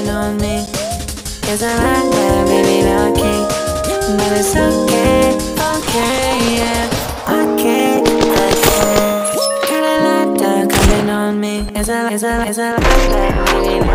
coming on me. It's a lot there, baby, lucky. But it's okay, okay, yeah. Okay. Got a lot there coming on me. It's a lot there, baby, lucky.